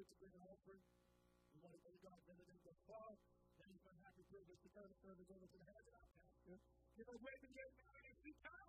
privilege to bring an offering. We want to thank God for everything thus far. Then he's been happy privilege to turn the service over to the hands of our pastor. Give a wave and get married as we come.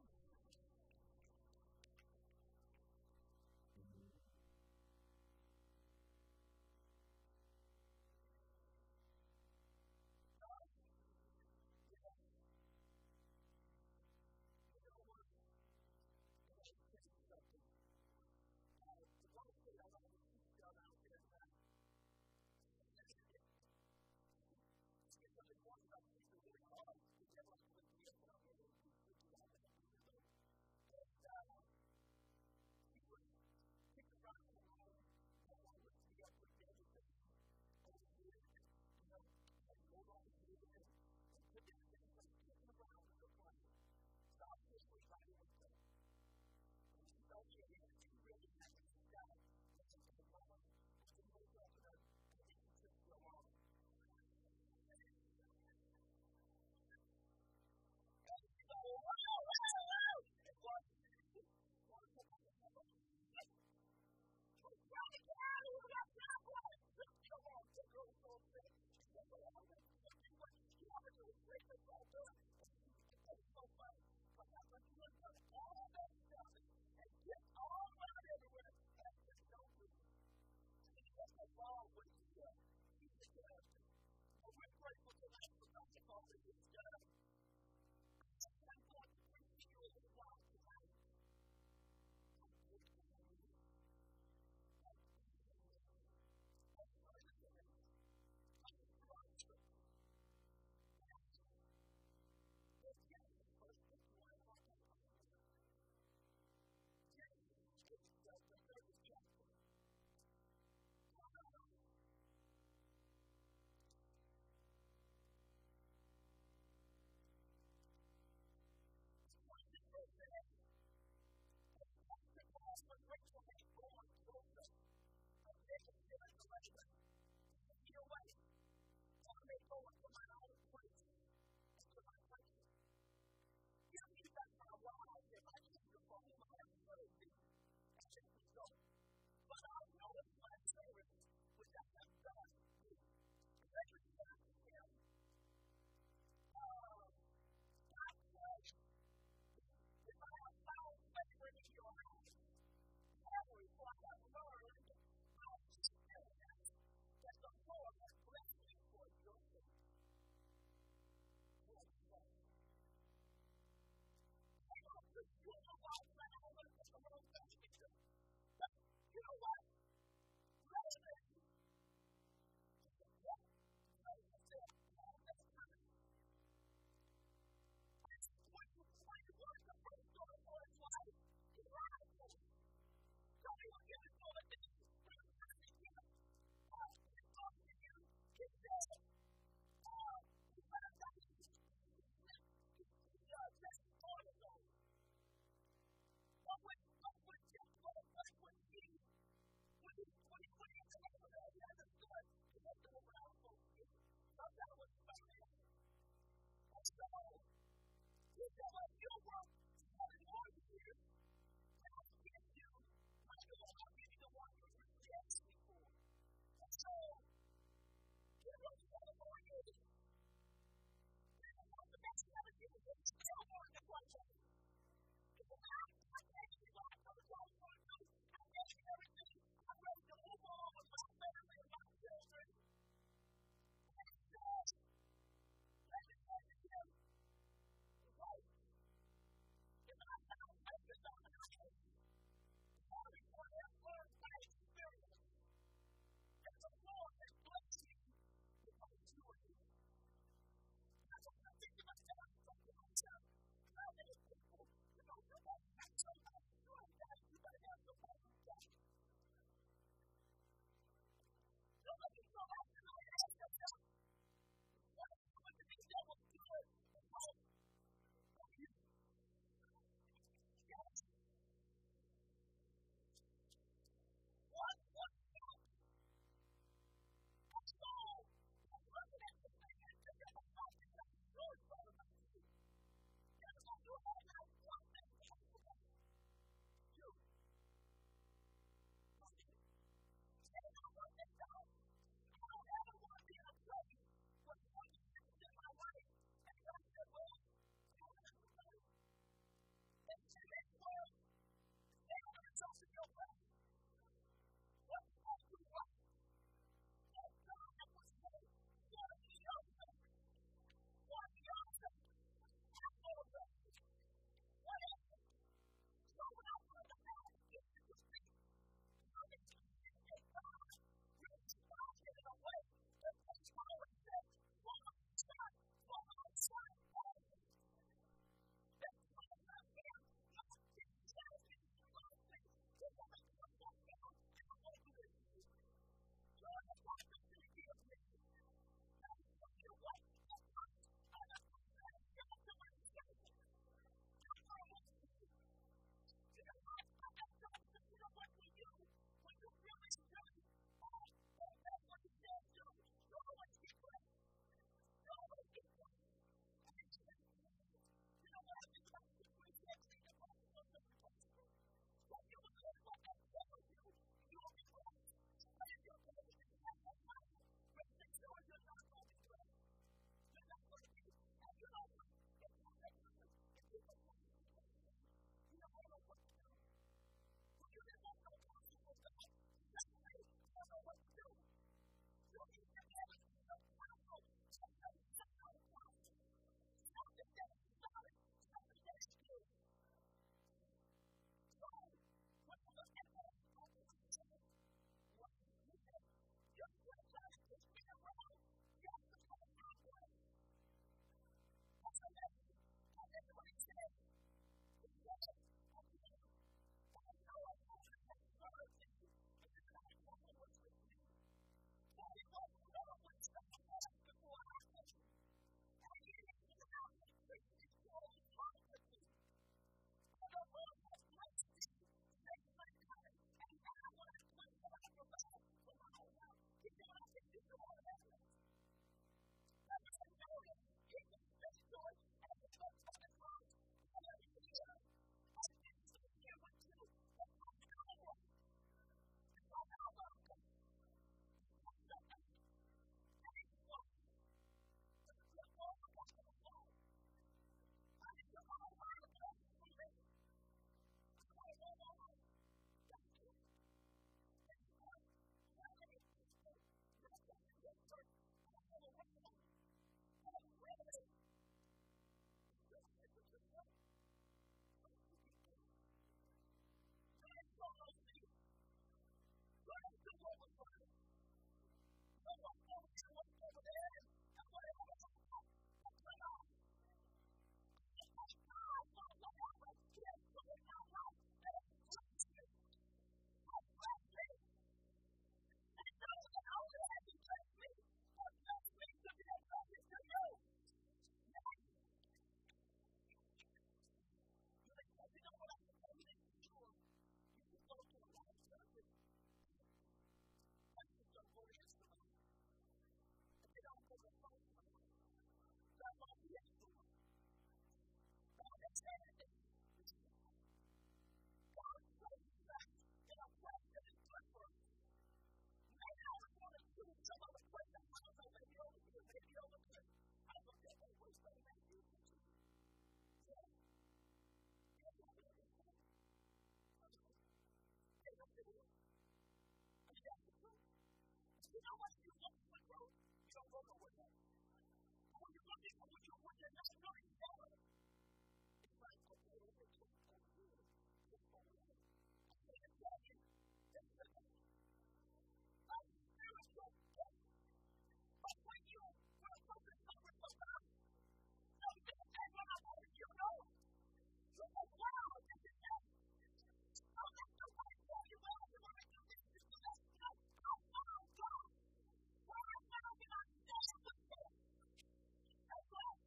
You know what? You look for growth, you don't go nowhere. But when you're looking for what you're not really there, it's like, okay, over here. Just over here. I can't tell you. This is a spiritual gift. But when you put a focus over somebody, no, this is what I want you to know. So, wow, this is it. I'll let somebody tell you, well, you want to do this, this, and that. I'll follow God. Where I found it, I stand with Him. That's right.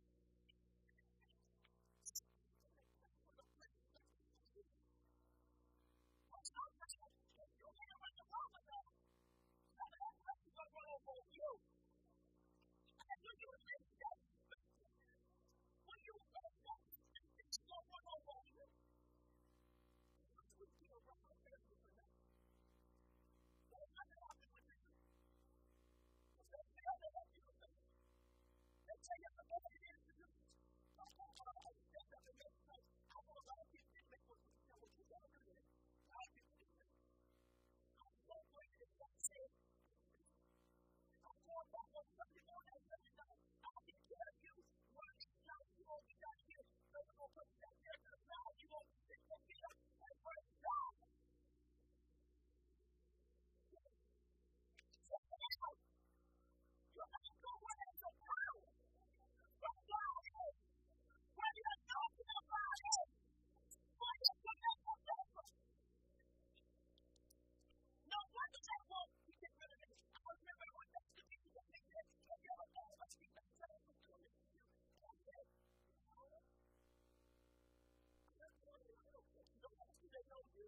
What's not bad? You'll hear what the Bible says. Not that blessing will run over you. And when you live that, when you live that, it's going to run over you. We feel right on there with the next. There's nothing happening with you. They feel that that's you. They tell you the better it is to do. Don't talk about how you stand up and make sense. I know a lot of people didn't make what you know what you got to do with it. A lot of people didn't make it. I'm so grateful for that. I'm going back on Sunday morning and Sunday night. I'll take care of you. One of these times you won't be down here. So we're going to put you down here to the side. You won't be sitting up here and praise God. Check it out. You're not going to have the power. But God is. When you're talking about it, when you're connected with them, no wonder they won't be getting rid of it. I remember when they used to be the big head. Have you ever thought about being that kind of person? You don't have to they know you.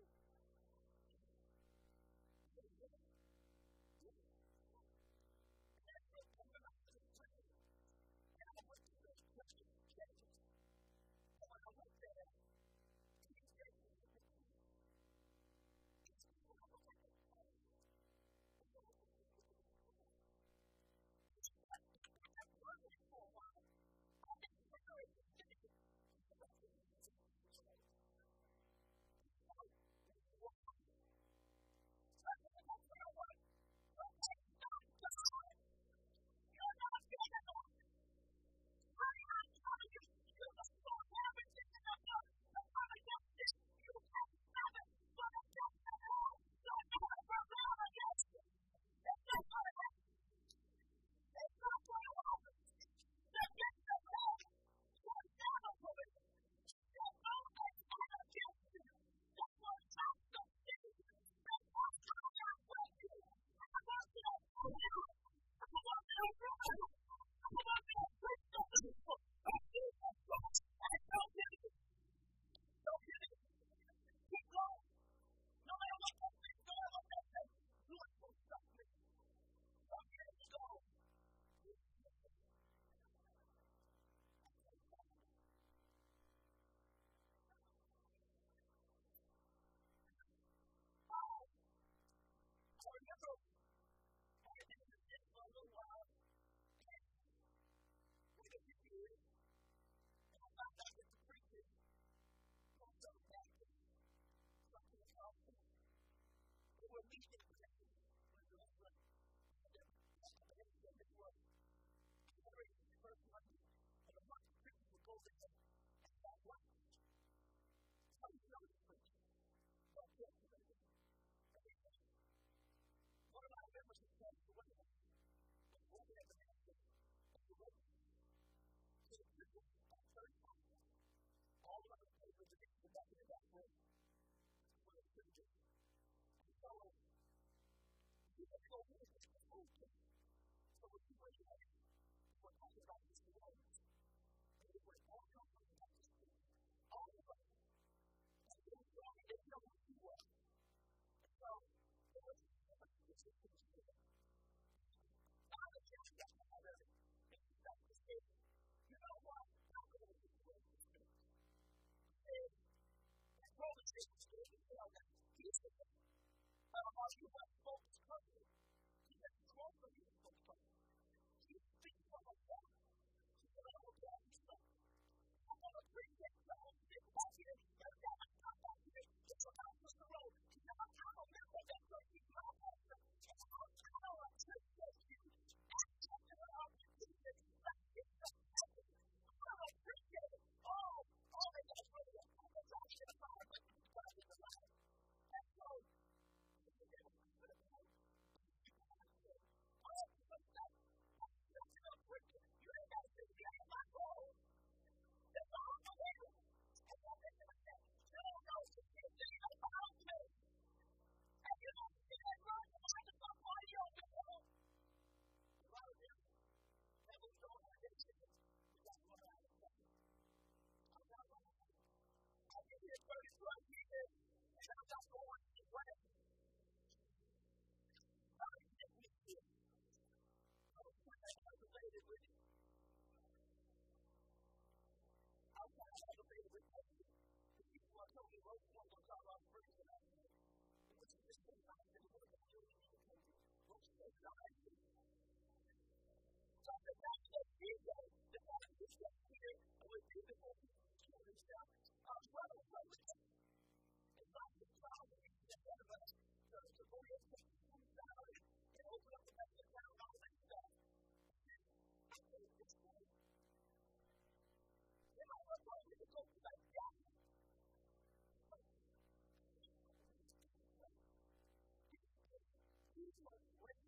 wrote one of our first announcements. It was just a night that it was a really interesting. What's the night? So the fact that Jesus, the fact that he's here, and we're beautiful, children stuff, brother, it's like the child that we get out of us, the boy is comes out and open up the back of the ground, all that stuff. I think it's good. You know, we're going to go to that guy. He's my great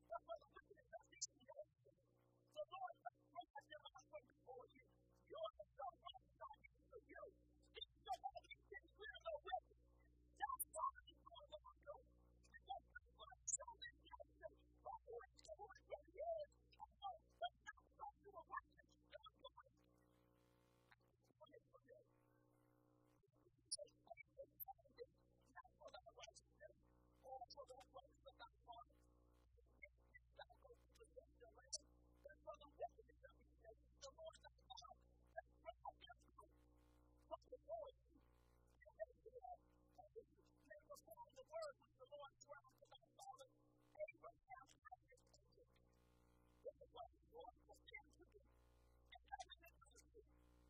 but for the wickedness of these nations. So, Lord, let's protect them also before you. You're the sun right side to you. Speak so that we can clear the way. That's why we go along, Lord. Because the blood shall be nation. But who is the one that he is? And so, let's not come to a righteous God, Lord. Pray for them. Just pray for them. Not for their righteousness, or for their works of thy heart. It's not going to possess the land, but for the wickedness of these nations, the Lord thy God, that spread their fruit from before you. And they will, and they may perform the word which the Lord swore unto thy father, Abraham, Isaac, and Jacob. This is what the Lord will do to you, and covenant with you.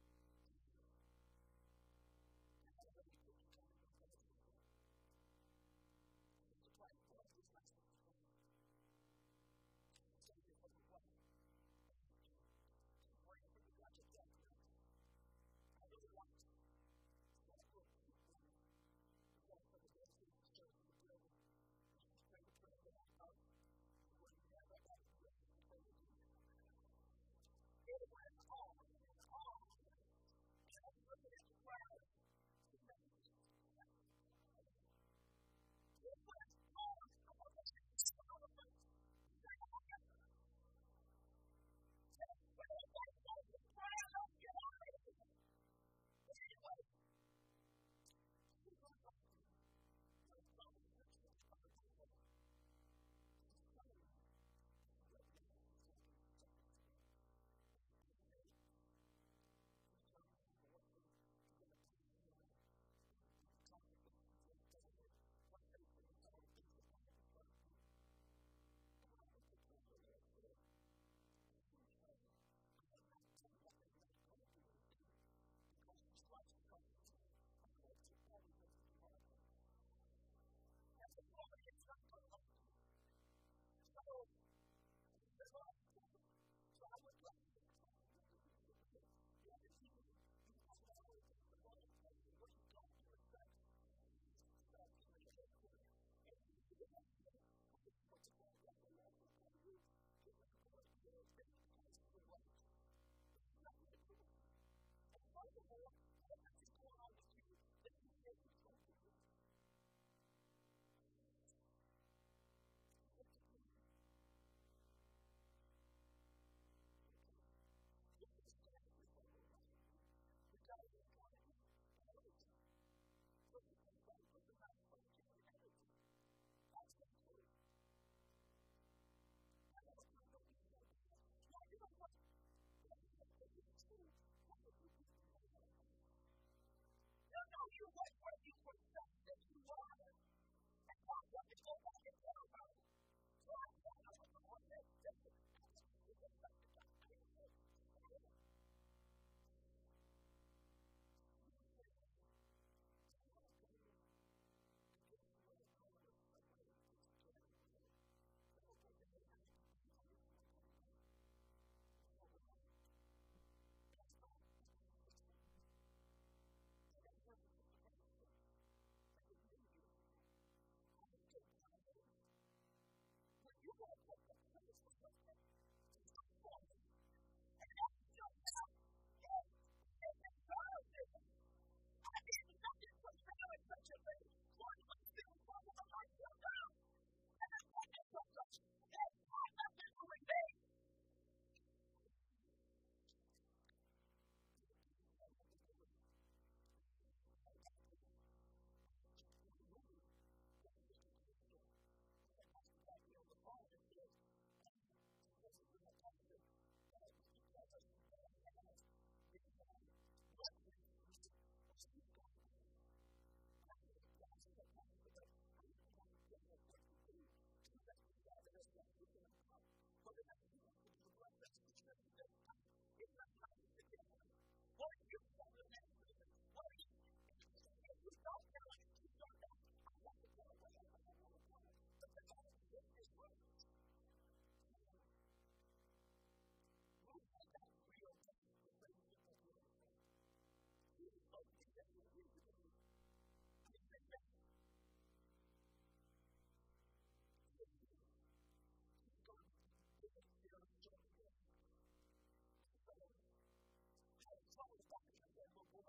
You wait where you confess that you are, and not what you go back and tell about it. So I don't know what the Lord says.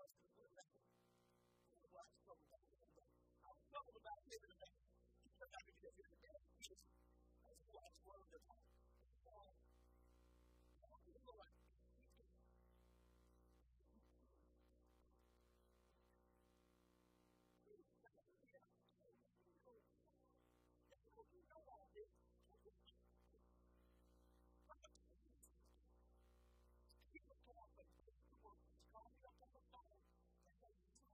Well, I struggle about it. I was talking about living in a man. Because I could get here today. That's why I struggle with it. So, you know what? You know all this. People talk about people call me up on the phone and say, you know,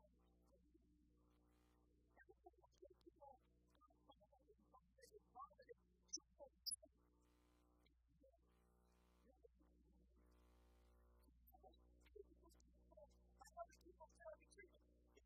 people tell me treatment.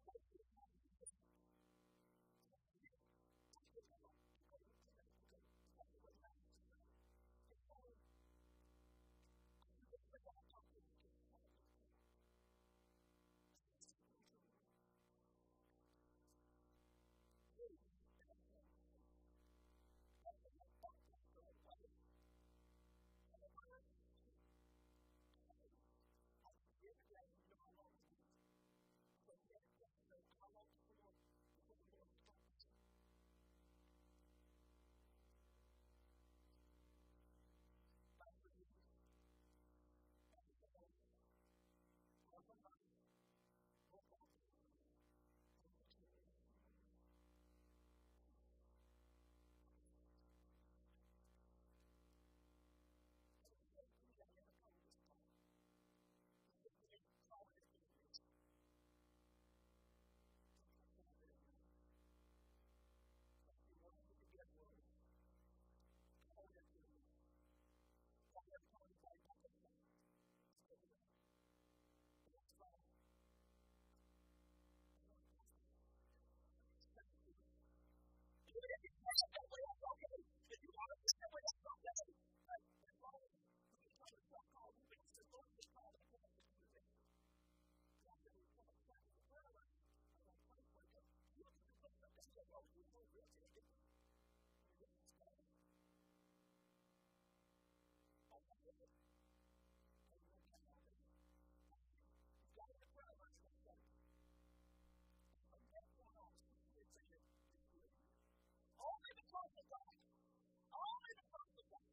Only because of God. Only because of God.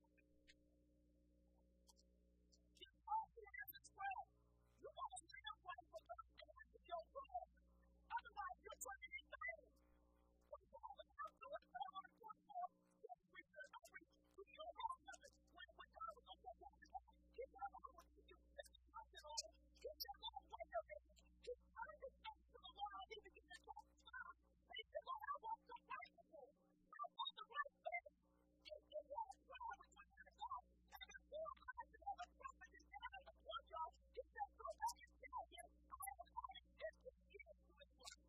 Keep walking in this world. You want to live life for God and with your God. Otherwise, you're trying to eat the hand. When God is not doing it, God is doing it. Yes, we should agree. We don't have nothing. When God is on the wall, He's not going to do you. It's nothing on it. He's just going to wait a minute. He's trying to ask for the Lord. I need to get this off. He said, Lord, I want the right thing. I want the right thing. If you want to try to turn to God, and if you're trying to have a prophet is down in the courtyard, he said, go back and tell him, I have already sent you here to his life.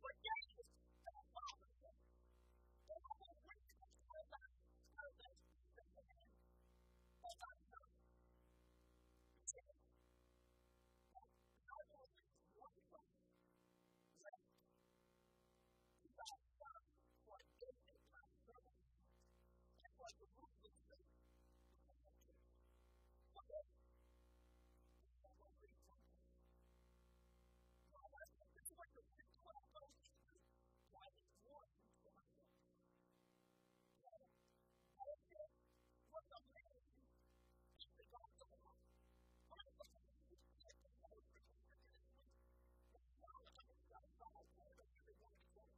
But David, that father, they almost reached the point that the man of our son. He said, I know this one son. Yes, he got son for David, my servant. That's what the roof looks like. Okay. That's what we want. This is what the 12 goes into. Why it's war for myself. David was a man in the God's of God. One of the things he said to the Lord for him this week. It's not like I'm going to follow what every one of them.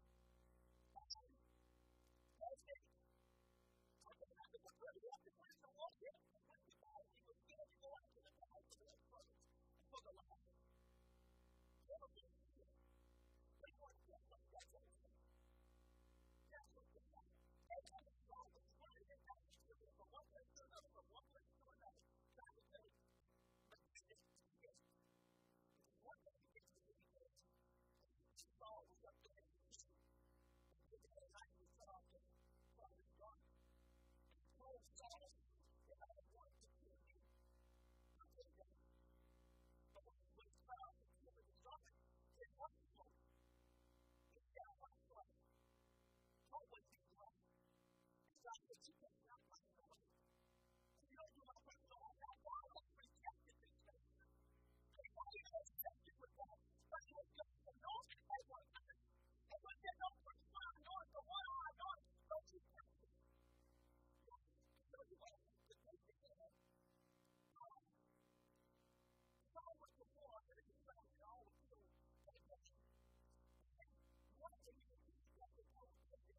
David, okay, now the word he had to put in the walk in, when he died, he was scared to go out to the house of his brothers and for the life. Never been here. They want to get some death on him. That's what they got. They had a song that started in that period from one place to another, from one place to another. Trying to say, but this is yes. One day he gets to the end. Saul was up there in the east. And the night he saw him from his garden. He told Saul, if I want to kill you, I'll take that. But when Saul was killing his daughter, he wasn't smoking. He said, I want to try. Don't wait to try. He said, you can't not fight the way. If you don't do my work, so that God has rejected this thing. They want you to accept it with God. But you will get to know it as one time. And when they don't put my Lord, the one on my Lord, don't you touch it. So you want to take it in. Saul was the war that he found in all the field. One thing you can do is to go to it.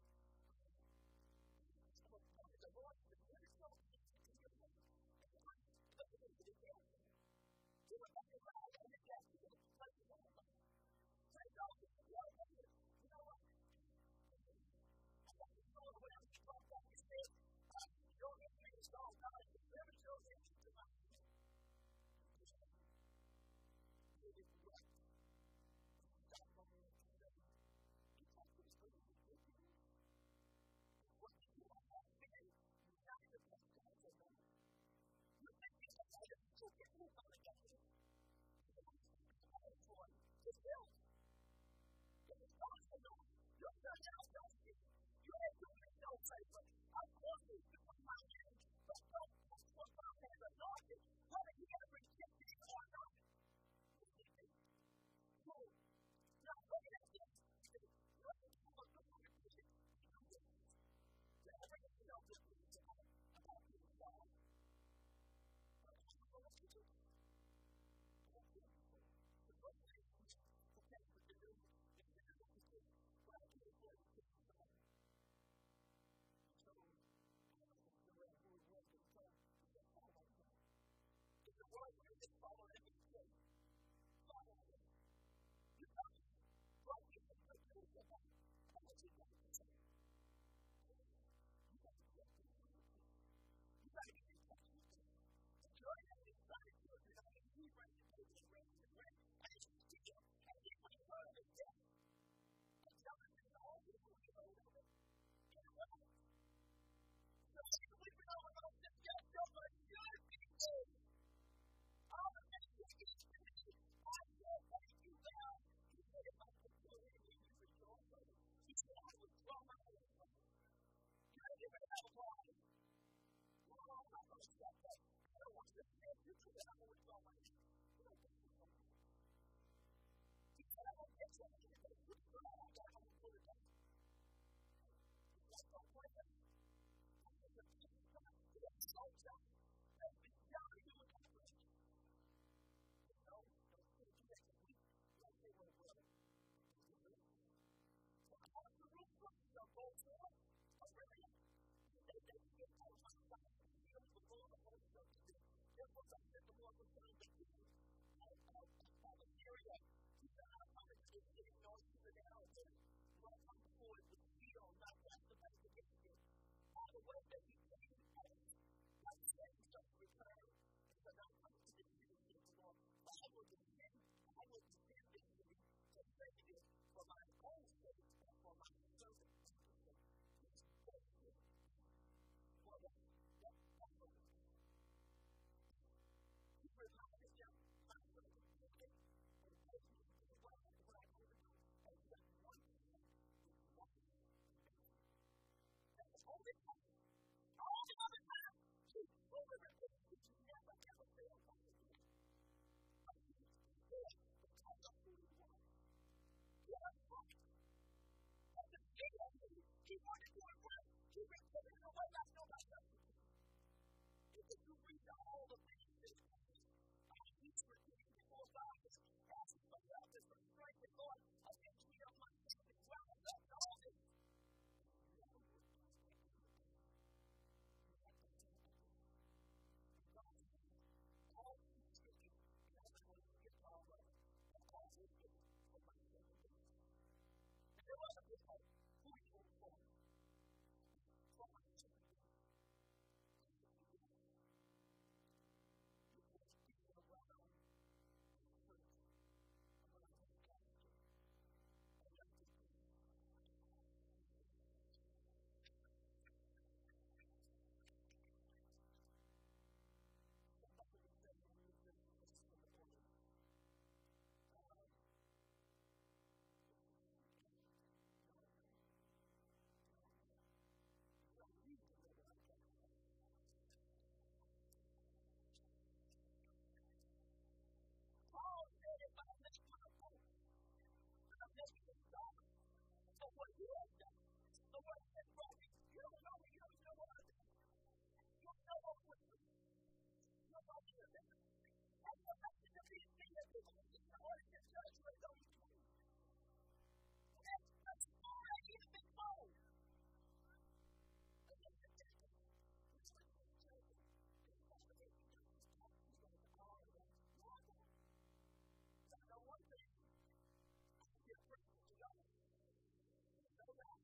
So the Lord, the Lord is so to your life. Look at it again. Do it like a ride and it gets to the place you want to go. Say, no, you know what? I got to go the way I'm supposed to go. He said, you're going to be installed. God is very sure that you do not. It is right. God wants me to say, you talk to his people. What you do on that day, you got to get to the Lord. You think it's a way to get moved on the day. It's for his will. It is not for you. You're not out there. You have to make no favor. I'm forcing you to put my hand, but don't put my hand anointed, whether he ever rejected it or not. So, now look at this. Look at what the Lord did. Everything else is about his God. But what do you do? The first thing to take what to do is to do what to do. Well, I can't afford to take the time. So, the way the word was to come, it's all like that. If the word was to follow every day, follow it. You got it. Well, you can put it in the back. How much you got to say? You got to get it. You got to get in touch with it. If you're in this side, you're not going to be right to take it right to the right. And it's still, and if we heard of it, and telling you all the people who know of it, you know what? So we know about this yet, so much good people. All the things that you do, I will take you down. He said, if I could go in and you rejoice over it, he said, I would draw my hand from it. You know, you may have a problem. Well, I'm not going to stop that. I don't want to say you to that. I'm always draw my hand. You don't get it from me. He said, I don't get something. He said, put it down. I'm going to put it down. That's not quite that. He has so much. That's the job he would accomplish. No, don't do that to me. Don't say what it will. So I want to read the whole story. I'm really they get out of my life. He comes before the whole story. Therefore, I said the Lord was going to give you out of Syria. He said, I'm coming to this city, no, you were down there. You want to come before it with steel, not just the best against you. All the way that you came and like you said, you just returned. He said, I'm coming to this city, said the Lord. I will defend this city to save it for my own sake. time. All the other time, you fully repent, but you never ever fail back again. But you did because of who you are. You are right. At the beginning of you, he wanted to do it right. He repented in a way like nobody else could do. If you read all the things that he's repeating before God is asking for help and for strength and Lord, against me of my sin and rise up and all this. All these scriptures, that's what you get all of. All these scriptures for my sin. And there was a good hope. Who he came for? For my sin. You can't speak around. Paul said, if I make my point, I'm making it stop for what you have done. The word said, brother, you don't know me, you don't know what I've done. You don't know what was me. You don't know me or that. And you're not going to be a thing that people in the order to judge you as though you do. That's all I even been told. I know one thing. You're grateful to God. You know that.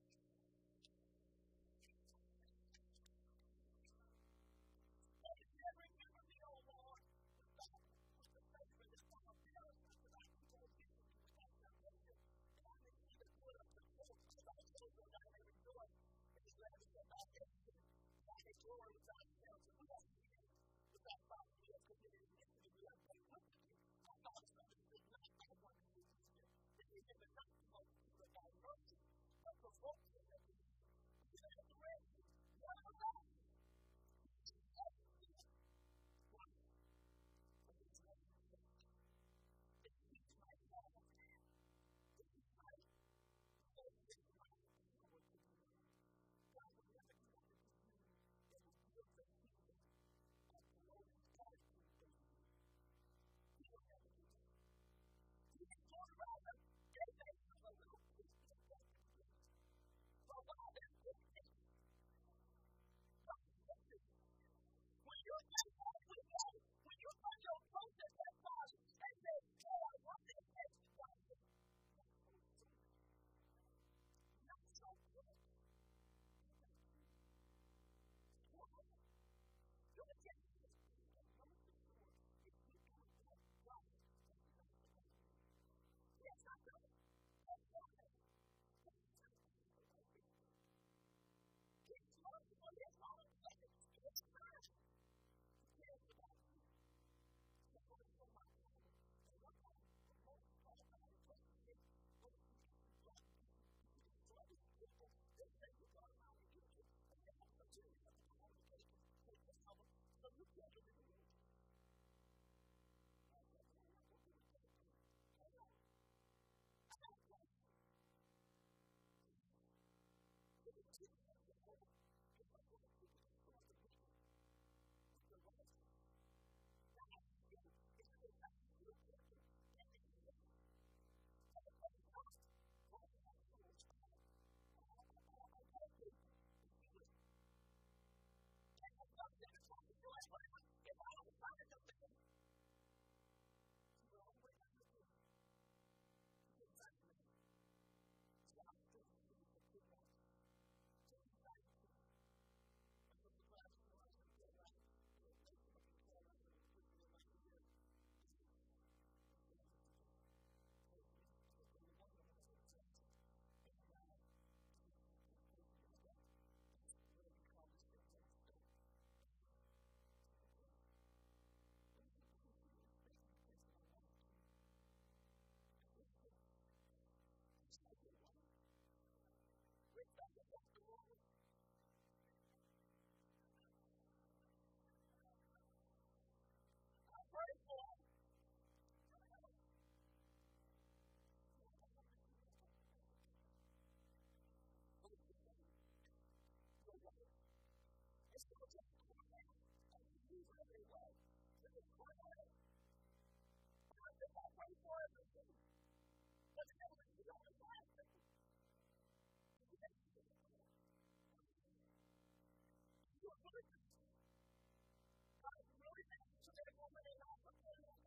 David said, remember me, O Lord, with the favor that from a palace that I keep on giving you with that salvation. And I may see the good of the Lord, because I told you that I may rejoice in the land of my everything. I may glory without counsel. We have sinned without thought. We have committed iniquity. We have been wicked. Our thoughts of it is not by one who is here. That we have not promoted to the God mercy, but provoke him that we have the rest. None of that. It's not just quiet. And you use it anyway. This is quiet. I think I pray for everything. But you know, you don't realize it. You are really good. God is really good. So therefore, when they not prepare you,